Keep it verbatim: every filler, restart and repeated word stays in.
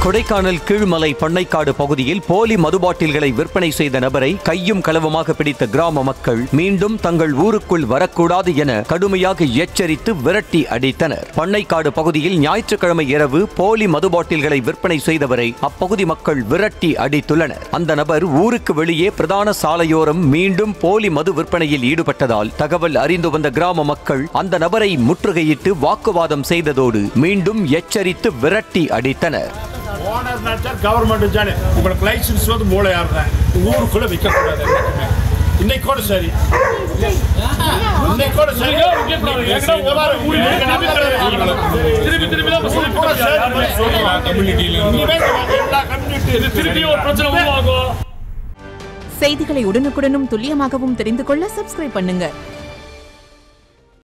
கொடைக்கானல் கீழ்மலை பண்ணைக்காடு பகுதியில் போலி மது பாட்டில்களை விற்பனை செய்த நபரை கையும் களவுமாக பிடித்த கிராம மக்கள் மீண்டும் தங்கள் ஊருக்குள் வரக்கூடாது என கடுமையாக எச்சரித்து விரட்டி அடித்தனர். பண்ணைக்காடு பகுதியில் ஞாயிற்றுக்கிழமை இரவு போலி மது பாட்டில்களை விற்பனை செய்தவரை அப்பகுதி மக்கள் விரட்டி அடித்துள்ளனர். அந்த நபர் ஊருக்கு வெளியே பிரதான சாலையோரம் மீண்டும் போலி மது விற்பனையில் ஈடுபட்டதால் தகவல் அறிந்து வந்த கிராம மக்கள் அந்த நபரை முற்றுகையிட்டு வாக்குவாதம் செய்ததோடு மீண்டும் எச்சரித்து விரட்டி அடித்தனர். ஓனர் நினைச்சார் கவர்மெண்ட் ஜானே உங்களுக்கு லைசன்ஸ் வந்து மூளையா இருந்தேன் ஊருக்குள்ள விற்க கூடாது. இன்னைக்கு கூட சரி இன்னைக்கு கூட சரி திருப்பி திருப்பி ஒரு பிரச்சனை உருவாகும். செய்திகளை உடனுக்குடனும் துல்லியமாகவும் தெரிந்து கொள்ள சப்ஸ்கிரைப் பண்ணுங்க.